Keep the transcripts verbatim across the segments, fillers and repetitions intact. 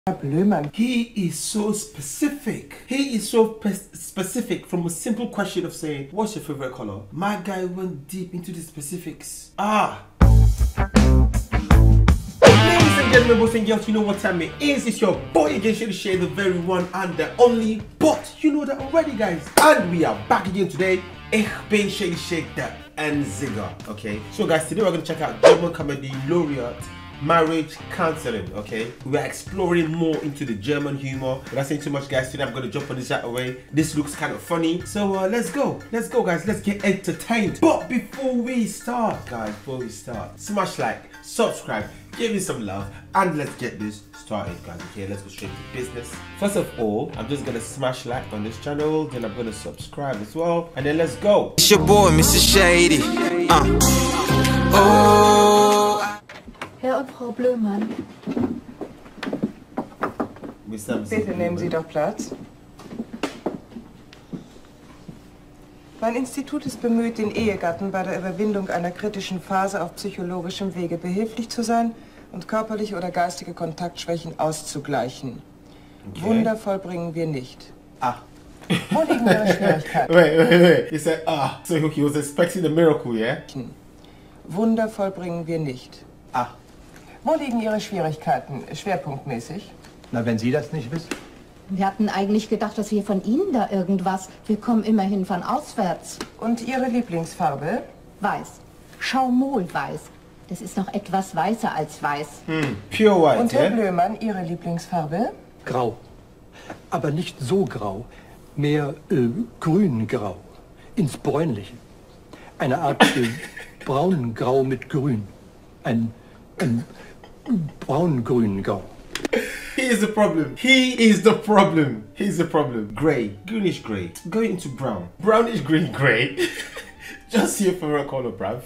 Blömann. He is so specific. He is so specific from a simple question of saying, what's your favorite color? My guy went deep into the specifics. Ah. Ladies and gentlemen, boys and girls, you know what time it is. It's your boy again, Shady Shay, the very one and the only. But you know that already, guys. And we are back again today. Ich bin Shady Shay, the Enziger. Okay. So guys, today we're going to check out German comedy laureate marriage counseling. Okay, we're exploring more into the German humor. Without saying too much, guys, today I'm gonna jump on this right away. This looks kind of funny, so uh, let's go let's go guys, let's get entertained. But before we start, guys, before we start, smash like, subscribe, give me some love, and let's get this started, guys. Okay, let's go straight to business. First of all, I'm just gonna smash like on this channel, then I'm gonna subscribe as well, and then let's go. It's your boy, Mister Shady. Uh. Oh. Herr und Frau Blömann. Bitte nehmen Sie doch Platz. Mein Institut ist bemüht, den Ehegatten bei der Überwindung einer kritischen Phase auf psychologischem Wege behilflich zu sein und körperliche oder geistige Kontaktschwächen auszugleichen. Okay. Wunder vollbringen wir nicht. Ah. Wo liegen Ihre Schwierigkeiten? Wait, wait, wait. He said, ah. So he was expecting a miracle, yeah? Wunder vollbringen wir nicht. Ah. Wo liegen Ihre Schwierigkeiten, schwerpunktmäßig? Na, wenn Sie das nicht wissen. Wir hatten eigentlich gedacht, dass wir von Ihnen da irgendwas... Wir kommen immerhin von auswärts. Und Ihre Lieblingsfarbe? Weiß. Schaumolweiß. Das ist noch etwas weißer als weiß. Hm. Pure white, Und Herr yeah? Blömann, Ihre Lieblingsfarbe? Grau. Aber nicht so grau. Mehr äh, grün-grau. Ins Bräunliche. Eine Art äh, braun-grau mit grün. Ein... ein braun-grün grau. He is the problem. He is the problem. He's the problem. Grey. Greenish grey. Going into brown. Brownish green grey. Just your favorite color, bruv.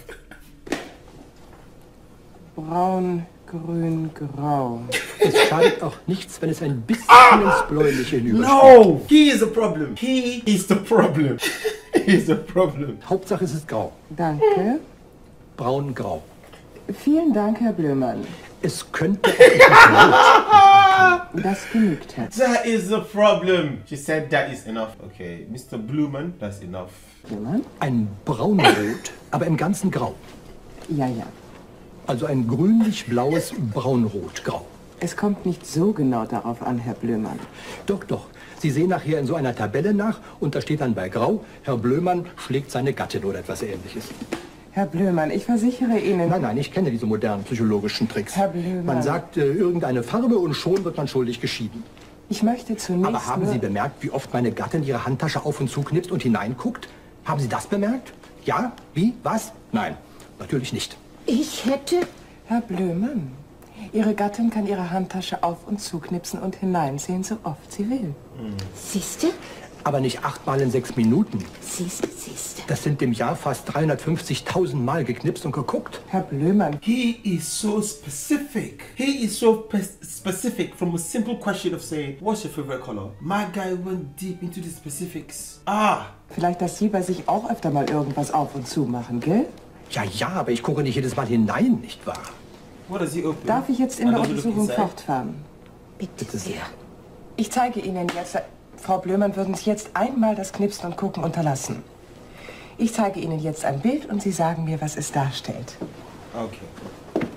Braun, grün, grau. Es schadet auch nichts, wenn es ein bisschen ah! ins Bläuliche hinübersteigt. No! He is the problem. He is the problem. He is the problem. Hauptsache es ist grau. Danke. Braun-grau. Vielen Dank, Herr Blömann. Es könnte auch Das genügt, Herr. That is the problem. She said that is enough. Okay, Mister Blumen, that's enough. Blömann? ein Braunrot, aber im ganzen Grau. Ja, ja. Also ein grünlich-blaues Braunrot-Grau. Es kommt nicht so genau darauf an, Herr Blömann. Doch, doch. Sie sehen nachher in so einer Tabelle nach und da steht dann bei Grau, Herr Blömann schlägt seine Gattin oder etwas Ähnliches. Herr Blömann, ich versichere Ihnen... Nein, nein, ich kenne diese modernen psychologischen Tricks. Herr Blömann. Man sagt äh, irgendeine Farbe und schon wird man schuldig geschieden. Ich möchte zunächst Aber haben nur... Sie bemerkt, wie oft meine Gattin ihre Handtasche auf und zuknipst und hineinguckt? Haben Sie das bemerkt? Ja? Wie? Was? Nein, natürlich nicht. Ich hätte... Herr Blömann, Ihre Gattin kann ihre Handtasche auf und zuknipsen und hineinsehen, so oft sie will. Siehste? Aber nicht achtmal in sechs Minuten. Siehste, siehste. Das sind im Jahr fast dreihundertfünfzigtausend Mal geknipst und geguckt. Herr Blömann. He is so specific. He is so specific from a simple question of saying, what's your favorite color? My guy went deep into the specifics. Ah. Vielleicht, dass Sie bei sich auch öfter mal irgendwas auf und zu machen, gell? Ja, ja, aber ich gucke nicht jedes Mal hinein, nicht wahr? What does he open? Darf ich jetzt in der Untersuchung fortfahren? Bitte, Bitte sehr. Ich zeige Ihnen jetzt... Frau Blömann würden Sie jetzt einmal das Knipsen und Gucken unterlassen. Ich zeige Ihnen jetzt ein Bild und Sie sagen mir, was es darstellt. Okay.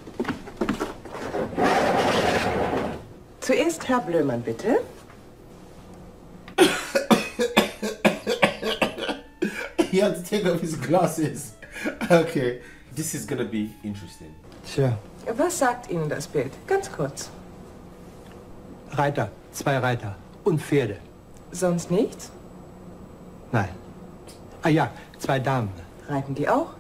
Zuerst Herr Blömann, bitte. He had to take off his glasses. Okay. This is gonna be interesting. Tja. Was sagt Ihnen das Bild? Ganz kurz. Reiter, zwei Reiter und Pferde. Sonst nichts? Nein. Ah ja, zwei Damen. Reiten die auch?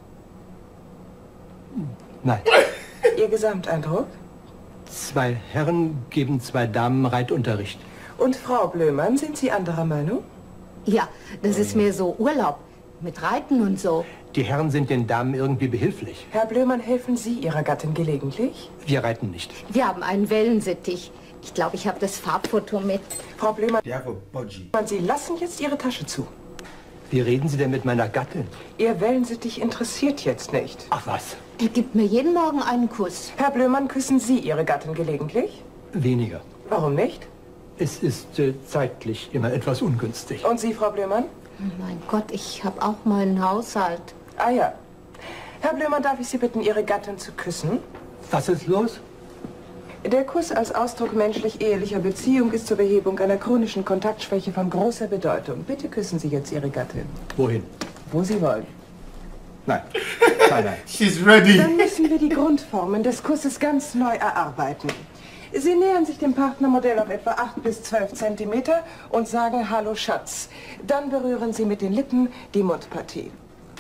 Nein. Ihr Gesamteindruck? Zwei Herren geben zwei Damen Reitunterricht. Und Frau Blömann, sind Sie anderer Meinung? Ja, das ist mir so Urlaub. Mit Reiten und so. Die Herren sind den Damen irgendwie behilflich. Herr Blömann, helfen Sie Ihrer Gattin gelegentlich? Wir reiten nicht. Wir haben einen Wellensittich. Ich glaube, ich habe das Farbfoto mit. Frau Blömann, They have a budgie. Sie lassen jetzt Ihre Tasche zu. Wie reden Sie denn mit meiner Gattin? Ihr Wellensittich interessiert jetzt nicht. Ach was, Er gibt mir jeden Morgen einen Kuss. Herr Blömann, küssen Sie Ihre Gattin gelegentlich? weniger. Warum nicht? Es ist äh, zeitlich immer etwas ungünstig. Und Sie, Frau Blömann? Mein Gott, ich habe auch meinen Haushalt. Ah ja. Herr Blömann, darf ich Sie bitten, Ihre Gattin zu küssen? Was ist los? Der Kuss als Ausdruck menschlich-ehelicher Beziehung ist zur Behebung einer chronischen Kontaktschwäche von großer Bedeutung. Bitte küssen Sie jetzt Ihre Gattin. Wohin? Wo Sie wollen. Nein. Nein, nein. She's ready. Dann müssen wir die Grundformen des Kusses ganz neu erarbeiten. Sie nähern sich dem Partnermodell auf etwa acht bis zwölf Zentimeter und sagen Hallo Schatz. Dann berühren Sie mit den Lippen die Mundpartie.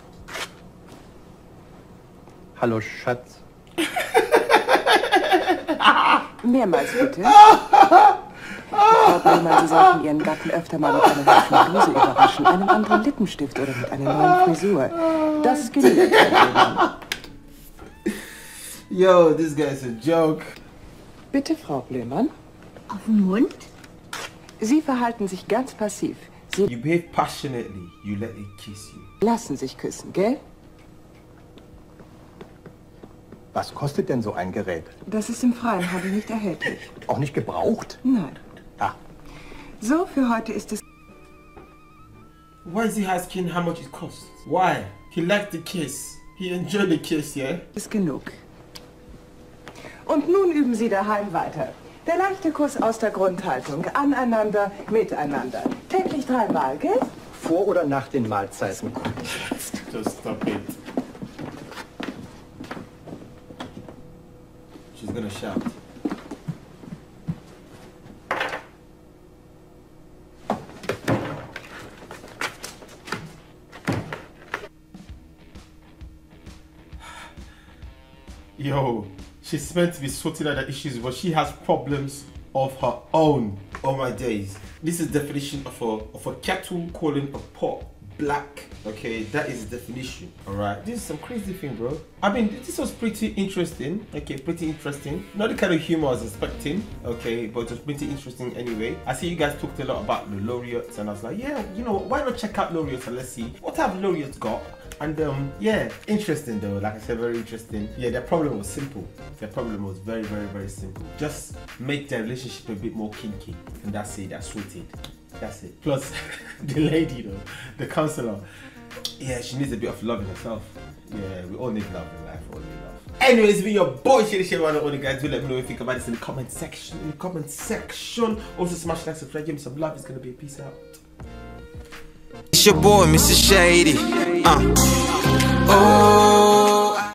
Hallo, Schatz. Mehrmals bitte. Frau Blömann, Sie sollten Ihren Gatten öfter mal mit einer hübschen Bluse überraschen, einem anderen Lippenstift oder mit einer neuen Frisur. Das genügt, Herr Blömann. Yo, this guy is a joke. Bitte, Frau Blömann. Auf den Mund? Sie verhalten sich ganz passiv. Sie You behave passionately. You let it kiss you. lassen sich küssen, gell? Was kostet denn so ein Gerät? Das ist im freien Handel nicht erhältlich. Auch nicht gebraucht? Nein. Ah, So, für heute ist es... Why is he asking how much it costs? Why? He liked the kiss. He enjoyed the kiss, yeah? ist genug. Und nun üben Sie daheim weiter. Der leichte Kuss aus der Grundhaltung. Aneinander, miteinander. Täglich dreimal, gell? vor oder nach den Mahlzeiten? Just stop it. She's gonna shout. Yo, she's meant to be sorting out the issues, but she has problems of her own. Oh my days. This is the definition of a of a kettle calling a pot black. Okay, that is the definition. Alright. This is some crazy thing, bro. I mean, this was pretty interesting. Okay, pretty interesting. Not the kind of humor I was expecting. Okay, but it was pretty interesting anyway. I see you guys talked a lot about the laureates, and I was like, yeah, you know, why not check out laureates and let's see what have laureates got. And um, yeah, interesting though, like I said, very interesting. Yeah, their problem was simple. Their problem was very, very, very simple. Just make their relationship a bit more kinky. And that's it, that's sorted. That's it. Plus, the lady though, the counselor, yeah, she needs a bit of love in herself. Yeah, we all need love in life, we all need love. Anyways, it's been your boy Shady Shady, one of all the guys. Do let me know what you think about this in the comment section. In the comment section. Also smash like, subscribe, give me some love. It's gonna be a peace out. It's your boy, Mister Shady. Uh. Oh.